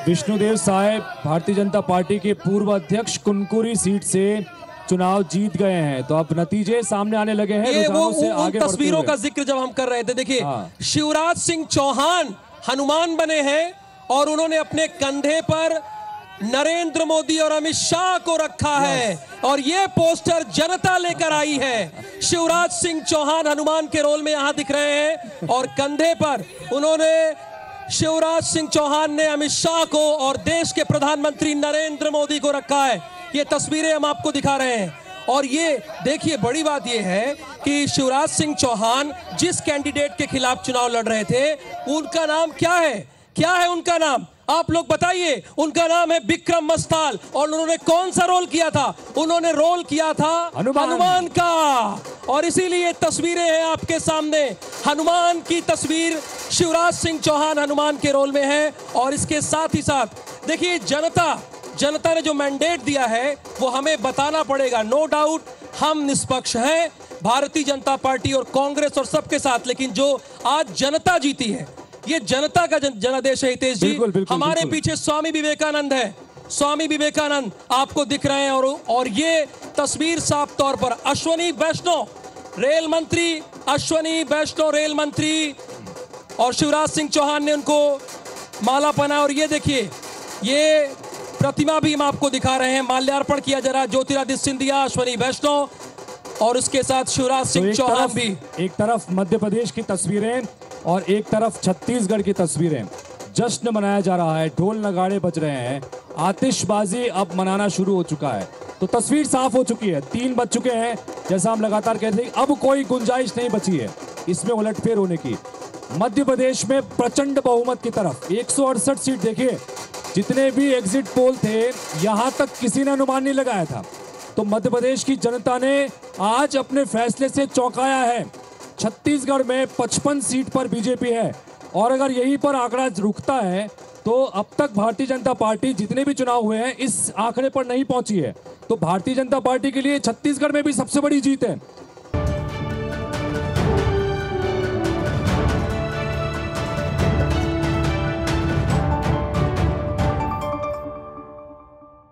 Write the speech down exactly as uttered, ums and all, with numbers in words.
Vishnudeo Sai Bharatiya Janata party के पूर्व अध्यक्ष कुनकुरी सीट से चुनाव जीत गए हैं। तो अब नतीजे सामने आने लगे हैं। ये वो से उन आगे तस्वीरों का जिक्र जब हम कर रहे थे, देखिए हाँ। शिवराज सिंह चौहान हनुमान बने हैं और उन्होंने अपने कंधे पर नरेंद्र मोदी और अमित शाह को रखा है और ये पोस्टर जनता लेकर आई है। शिवराज सिंह चौहान हनुमान के रोल में यहां दिख रहे हैं और कंधे पर उन्होंने शिवराज सिंह चौहान ने अमित शाह को और देश के प्रधानमंत्री नरेंद्र मोदी को रखा है। ये तस्वीरें हम आपको दिखा रहे हैं और ये देखिए, बड़ी बात ये है कि शिवराज सिंह चौहान जिस कैंडिडेट के खिलाफ चुनाव लड़ रहे थे, उनका नाम क्या है? क्या है उनका नाम? आप लोग बताइए। उनका नाम है विक्रम मस्ताल और उन्होंने कौन सा रोल किया था? उन्होंने रोल किया था हनुमान, हनुमान का। और इसीलिए तस्वीरें हैं आपके सामने। हनुमान की तस्वीर, शिवराज सिंह चौहान हनुमान के रोल में है। और इसके साथ ही साथ देखिए, जनता जनता ने जो मैंडेट दिया है वो हमें बताना पड़ेगा। नो डाउट हम निष्पक्ष हैं, भारतीय जनता पार्टी और कांग्रेस और सबके साथ, लेकिन जो आज जनता जीती है, ये जनता का जन, जनादेश है। हितेश जी, बिल्कुल, बिल्कुल, हमारे बिल्कुल। पीछे स्वामी विवेकानंद है। स्वामी विवेकानंद आपको दिख रहे हैं और और ये तस्वीर साफ तौर पर अश्वनी वैष्णव रेल मंत्री, अश्वनी वैष्णव रेल मंत्री और शिवराज सिंह चौहान ने उनको माला पहना। और ये देखिए, ये प्रतिमा भी हम आपको दिखा रहे हैं। माल्यार्पण किया जा रहा है। ज्योतिरादित्य सिंधिया, अश्वनी वैष्णव और उसके साथ शिवराज सिंह चौहान भी। एक तरफ मध्य प्रदेश की तस्वीरें और एक तरफ छत्तीसगढ़ की तस्वीरें। जश्न मनाया जा रहा है, ढोल नगाड़े बज रहे हैं, आतिशबाजी अब मनाना शुरू हो चुका है। तो तस्वीर साफ हो चुकी है। तीन बज चुके हैं, जैसा हम लगातार कहते हैं। अब कोई गुंजाइश नहीं बची है इसमें उलटफेर होने की। मध्य प्रदेश में प्रचंड बहुमत की तरफ एक सौ अड़सठ सीट। देखिए, जितने भी एग्जिट पोल थे, यहां तक किसी ने अनुमान नहीं लगाया था। तो मध्य प्रदेश की जनता ने आज अपने फैसले से चौंकाया है। छत्तीसगढ़ में पचपन सीट पर बीजेपी है और अगर यहीं पर आंकड़ा रुकता है तो अब तक भारतीय जनता पार्टी जितने भी चुनाव हुए हैं इस आंकड़े पर नहीं पहुंची है। तो भारतीय जनता पार्टी के लिए छत्तीसगढ़ में भी सबसे बड़ी जीत है।